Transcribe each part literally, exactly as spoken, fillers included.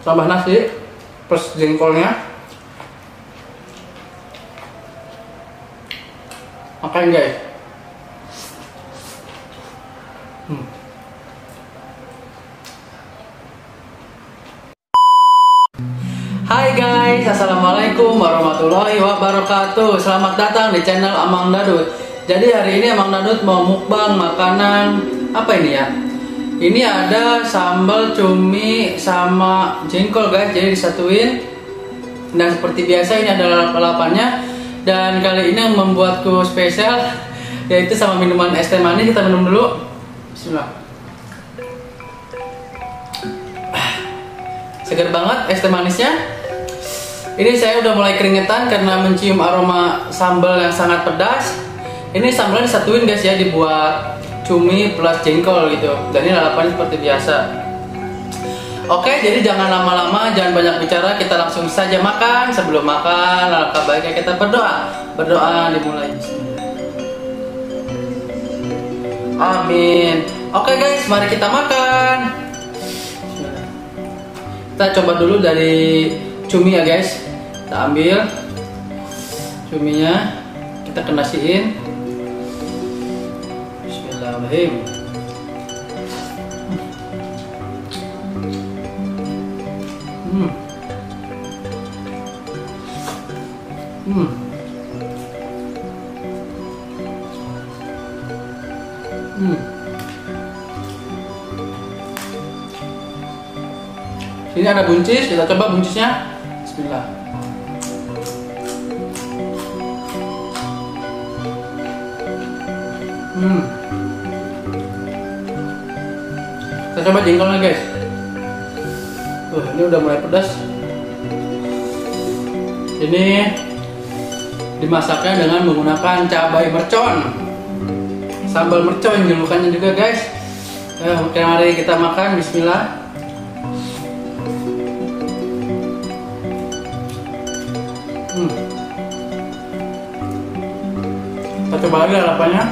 tambah nasi plus jengkolnya. Makan guys. Hmm. Hai guys, assalamualaikum warahmatullahi wabarakatuh. Selamat datang di channel Amang Dadut. Jadi hari ini Amang Dadut mau mukbang makanan apa ini ya? Ini ada sambal cumi sama jengkol guys. Jadi disatuin. Dan seperti biasa ini ada lalapannya. Dan kali ini yang membuatku spesial yaitu sama minuman es teh manis. Kita minum dulu. Bismillah. Segar banget es teh manisnya. Ini saya udah mulai keringetan karena mencium aroma sambal yang sangat pedas. Ini sambalnya disatuin guys ya, dibuat cumi plus jengkol gitu. Dan ini lalapannya seperti biasa. Oke, jadi jangan lama-lama, jangan banyak bicara, kita langsung saja makan. Sebelum makan, alangkah baiknya kita berdoa. Berdoa dimulai. Amin. Oke guys, mari kita makan. Kita coba dulu dari cumi ya guys. Kita ambil cuminya, kita kenasiin. Bismillahirrahmanirrahim. Hmm. Hmm. Hmm. Sini ada buncis, kita coba buncisnya. Bismillah. Hmm. Kita coba jengkolnya guys. Uh, ini udah mulai pedas. Ini dimasaknya dengan menggunakan cabai mercon, sambal mercon julukannya juga guys. Eh, mari kita makan. Bismillah. Hmm. Kita coba lagi lalapannya.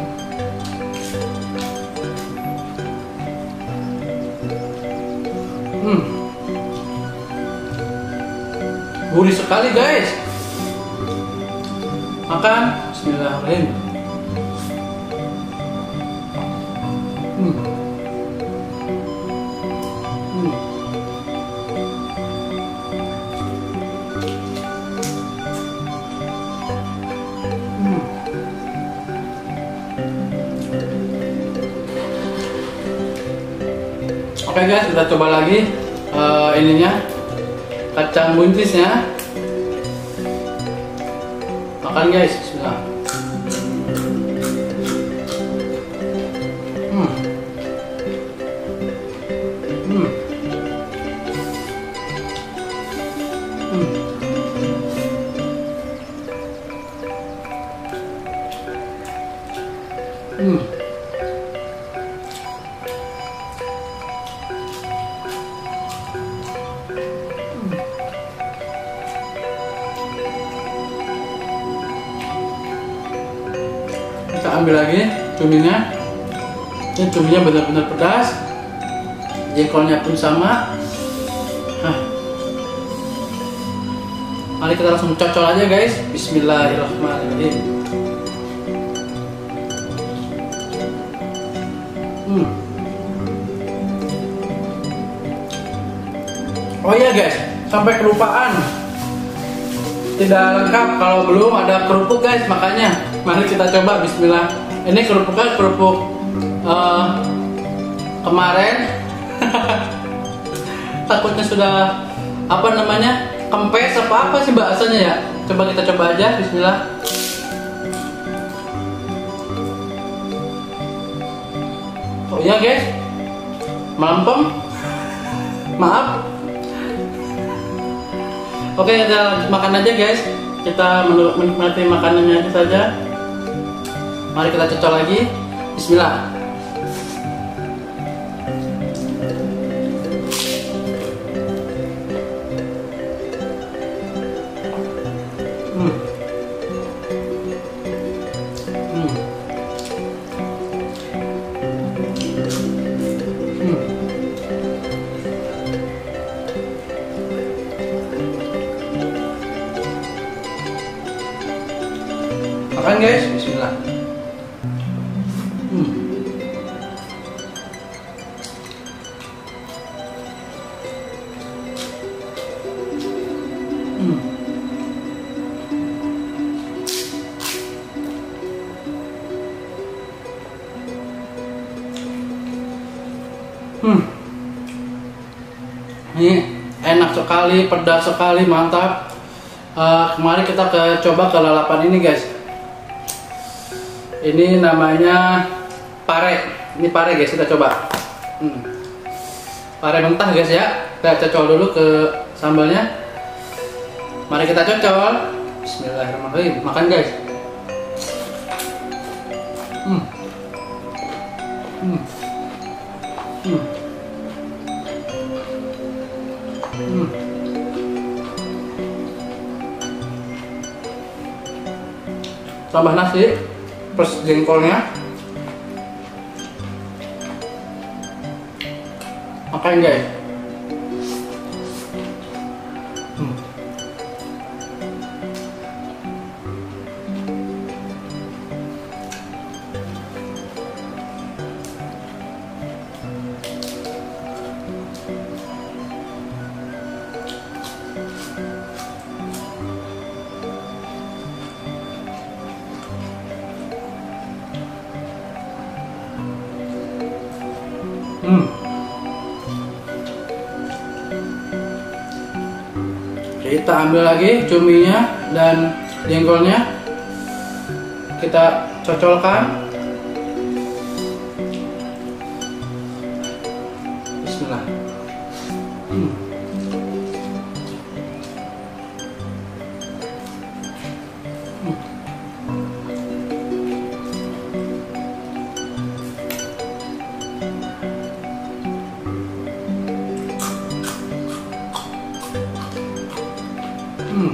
Hmm. Gurih sekali guys. Makan. Bismillahirrahmanirrahim. Hmm. Hmm. Hmm. Oke guys, kita coba lagi uh, ininya, kacang buncisnya. Makan guys, bismillah. Hmm. Hmm. Hmm. Hmm. Kita ambil lagi cuminya. Ini cuminya benar-benar pedas. Jengkolnya pun sama. Hah. Mari kita langsung cocol aja guys. Bismillahirrahmanirrahim. Hmm. Oh iya guys, sampai kelupaan. Tidak lengkap kalau belum ada kerupuk guys, makanya mari kita coba. Bismillah. Ini kerupuknya kerupuk uh, kemarin. Takutnya sudah apa namanya, kempes apa apa sih bahasanya ya. Coba kita coba aja. Bismillah. Oh iya guys, melempem. Maaf. Oke, kita makan aja guys. Kita menikmati makanannya aja saja. Mari kita cocol lagi. Bismillah. Hmm. Hmm. Hmm. guys, bismillah. Hmm. Hmm. Hmm. Ini enak sekali, pedas sekali, mantap. Uh, kemarin kita ke coba ke lalapan ini guys. Ini namanya pare. Ini pare guys, kita coba. Hmm. Pare mentah guys ya. Kita cocol dulu ke sambalnya. Mari kita cocol. Bismillahirrahmanirrahim. Makan guys. Hmm. Hmm. Hmm. Hmm. Tambah nasi plus jengkolnya. Makan guys. Hmm. Hmm. Kita ambil lagi cuminya dan jengkolnya, kita cocolkan. Bismillah. Hmm. Hmm. Hmm.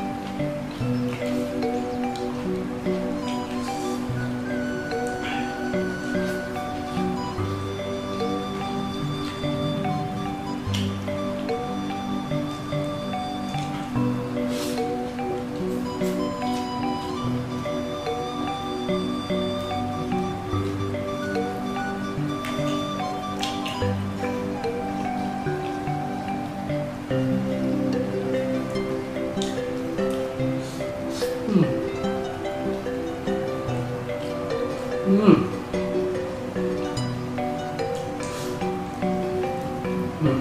Hmm. Hmm.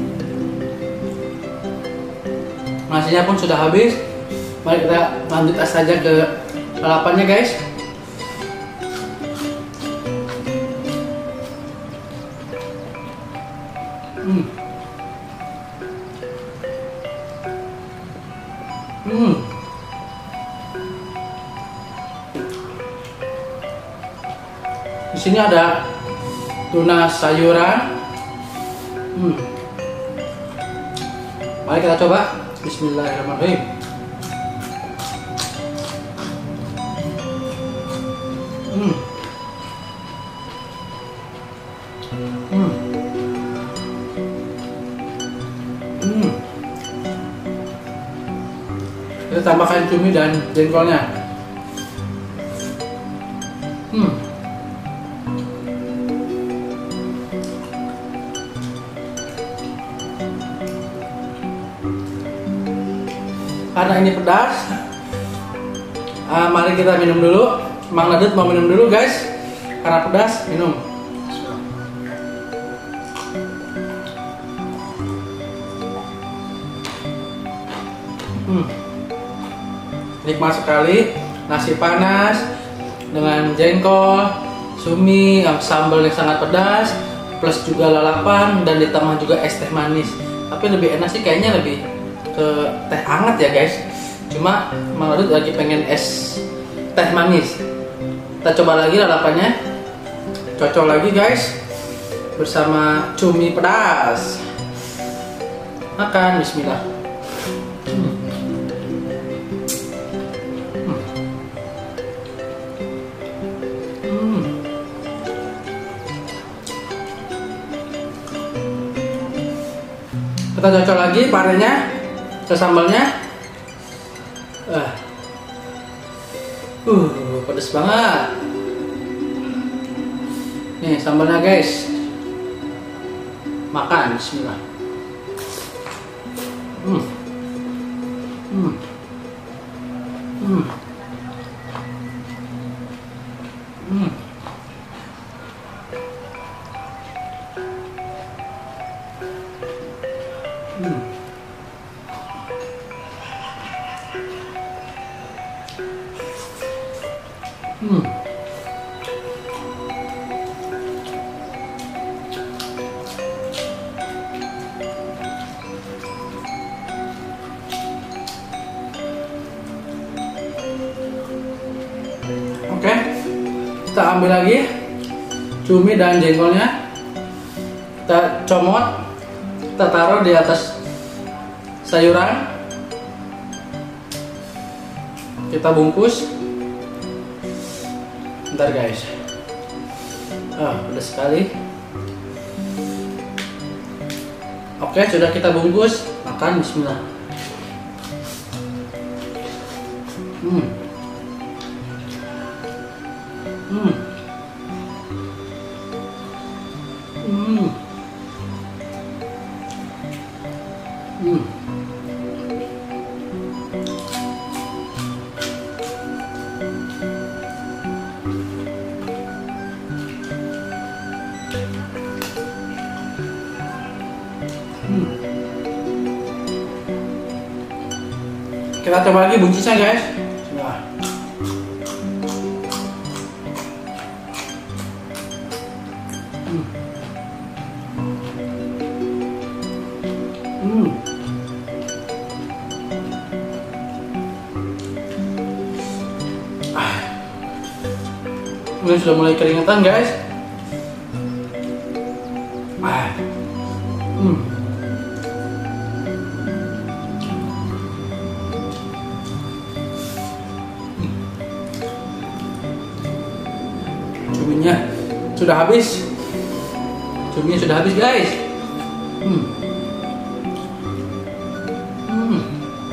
Nasinya pun sudah habis. Mari kita lanjut saja ke lalapannya guys. Hmm. Hmm. Di sini ada tuna sayuran. Hmm. Mari kita coba. Bismillahirrahmanirrahim. Hmm. Hmm. Hmm. Kita tambahkan cumi dan jengkolnya. Hmm. Karena ini pedas, uh, mari kita minum dulu. Mang Nadut mau minum dulu guys, karena pedas, minum. Hmm. Nikmat sekali, nasi panas dengan jengkol, sumi, sambal yang sangat pedas, plus juga lalapan dan ditambah juga es teh manis. Tapi lebih enak sih kayaknya lebih ke teh hangat ya guys. Cuma Mang Nadut lagi pengen es teh manis. Kita coba lagi lalapannya, cocok lagi guys bersama cumi pedas. Makan, bismillah. Hmm. Hmm. Kita cocok lagi parenya ke sambalnya. Uh. Uh, pedes banget. Nih sambalnya guys. Makan, bismillah. Hmm. Hmm. Hmm. Hmm. Hmm. Hmm. Oke, kita ambil lagi cumi dan jengkolnya, kita comot, kita taruh di atas sayuran, kita bungkus. Bentar guys, ah udah sekali. Oke, sudah kita bungkus, makan, bismillah. Hmm. Hmm. Hmm. Hmm. Hmm. Kita coba lagi buncisnya guys. Nah. Hmm. Hmm. Ah. Ini sudah mulai keringetan guys. Ah. Hmm. Cuminya sudah habis. Cuminya sudah habis guys. Hmm. Hmm.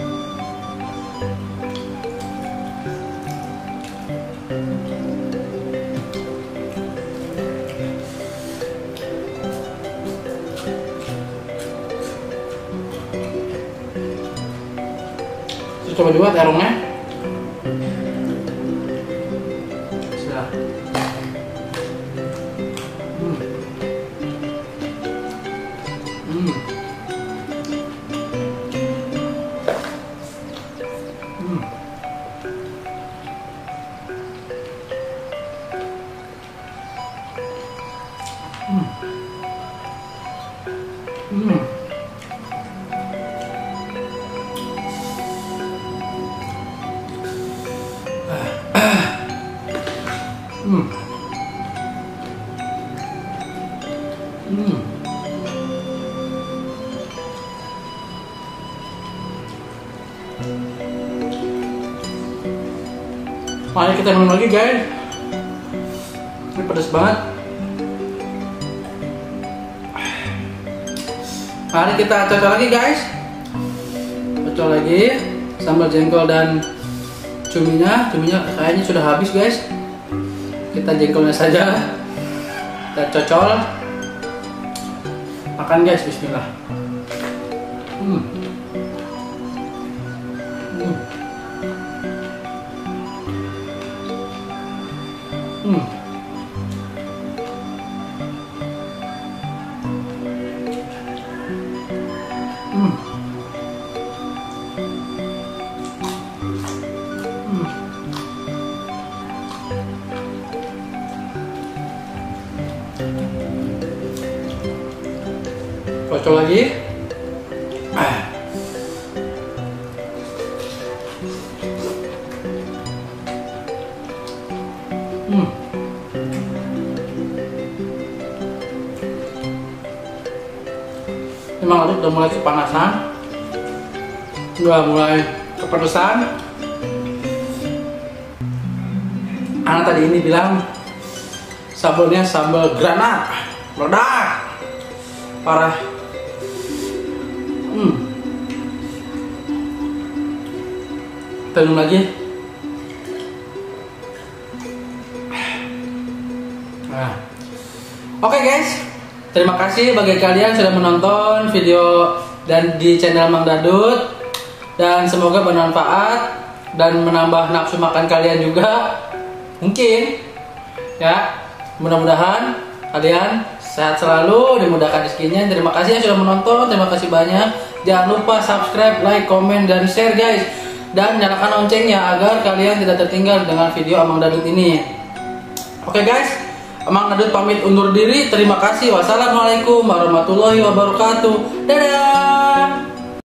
Terus coba juga terongnya. Sudah. Hmm. Hmm. Hmm. Hmm. Hmm. Hmm. Hmm. Mari kita minum lagi guys. Ini pedas banget. Mari kita cocok lagi guys. Cocok lagi sambal jengkol dan cuminya. Cuminya kayaknya sudah habis guys. Kita jengkolnya saja. Kita cocol. Makan guys, bismillah. Hmm. Hmm. Hmm. Hmm. Hmm. Kocok lagi. Ah. Hmm. Memang aduk udah mulai kepanasan, udah mulai kepedesan. Anak tadi ini bilang sambalnya sambal granat, meledak, parah. Hmm. Kita minum lagi. Oke guys, terima kasih bagi kalian sudah menonton video dan di channel Mang Dadut, dan semoga bermanfaat dan menambah nafsu makan kalian juga mungkin ya. Mudah-mudahan kalian sehat selalu, dimudahkan rezekinya. Terima kasih yang sudah menonton, terima kasih banyak. Jangan lupa subscribe, like, komen, dan share guys, dan nyalakan loncengnya agar kalian tidak tertinggal dengan video Amang Dadut ini. Oke guys, Amang Dadut pamit undur diri. Terima kasih. Wassalamualaikum warahmatullahi wabarakatuh. Dadah.